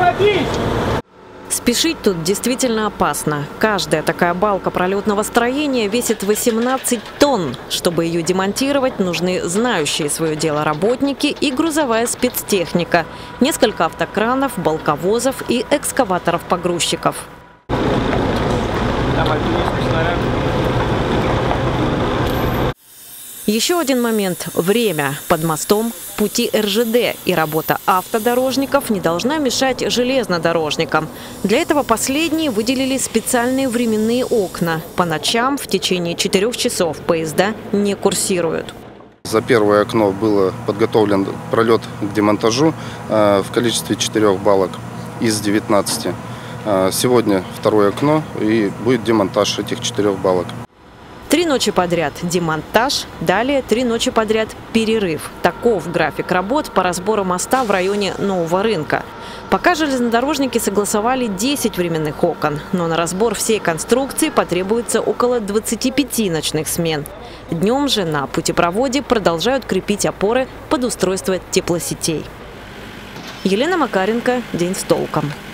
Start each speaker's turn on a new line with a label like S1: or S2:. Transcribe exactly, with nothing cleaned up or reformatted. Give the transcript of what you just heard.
S1: Спешить тут действительно опасно. Каждая такая балка пролетного строения весит восемнадцать тонн. Чтобы ее демонтировать, нужны знающие свое дело работники и грузовая спецтехника. Несколько автокранов, балковозов и экскаваторов-погрузчиков. Еще один момент – время. Под мостом пути эр жэ дэ, и работа автодорожников не должна мешать железнодорожникам. Для этого последние выделили специальные временные окна. По ночам в течение четырех часов поезда не курсируют.
S2: За первое окно был подготовлен пролет к демонтажу в количестве четырех балок из девятнадцати. Сегодня второе окно, и будет демонтаж этих четырех балок.
S1: Три ночи подряд демонтаж, далее три ночи подряд перерыв. Таков график работ по разбору моста в районе Нового рынка. Пока железнодорожники согласовали десять временных окон, но на разбор всей конструкции потребуется около двадцати пяти ночных смен. Днем же на путепроводе продолжают крепить опоры под устройство теплосетей. Елена Макаренко, День с толком.